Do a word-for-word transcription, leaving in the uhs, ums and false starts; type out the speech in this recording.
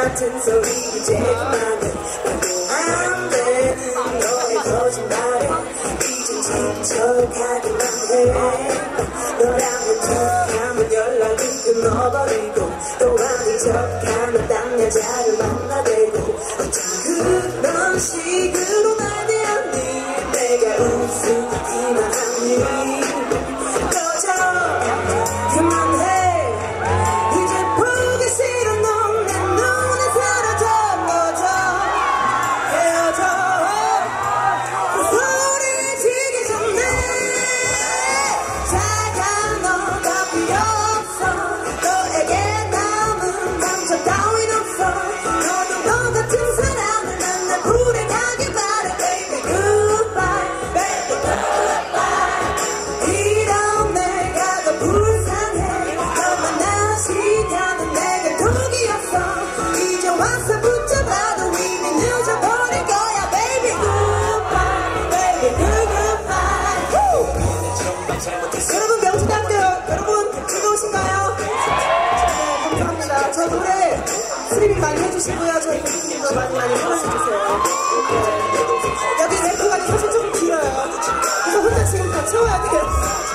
같은 소리 이제 그만해. 말도 안 되는 너의 거짓말에 이젠 집착하기만 해. 너랑은 척하면 연락이 끊어버리고 또 아닌 척하면 딴 여자를 만나대고 어쩜 그런 식으로 날 대하니 내가 우습기만 하니. 꺼져 그만해 이제 보기 싫어. 넌 내 눈에 사라져. 꺼져 헤어져 그 소리 지기 전에. 잘가 너가 필요 없어. 너에게 남은 상처 따윈 없어. 너도 너 같은 사람을 만나 불에 가길 바래. Baby goodbye baby goodbye. 이런 내가 더 불쌍해. 널 만나시다는 내가 독이 없어. 이제 와서 붙잡아도 이미 늦어버릴 거야. Baby goodbye baby goodbye. 여러분 명수대학교 여러분 즐거우신가요? 네 감사합니다. 저 노래 스트리밍 많이 해주시고요. 저희 교수님도 많이 많이 사랑해주세요. 네. 여기 래퍼가 사실 좀 길어요. 그래서 혼자 지금 다 채워야 돼요.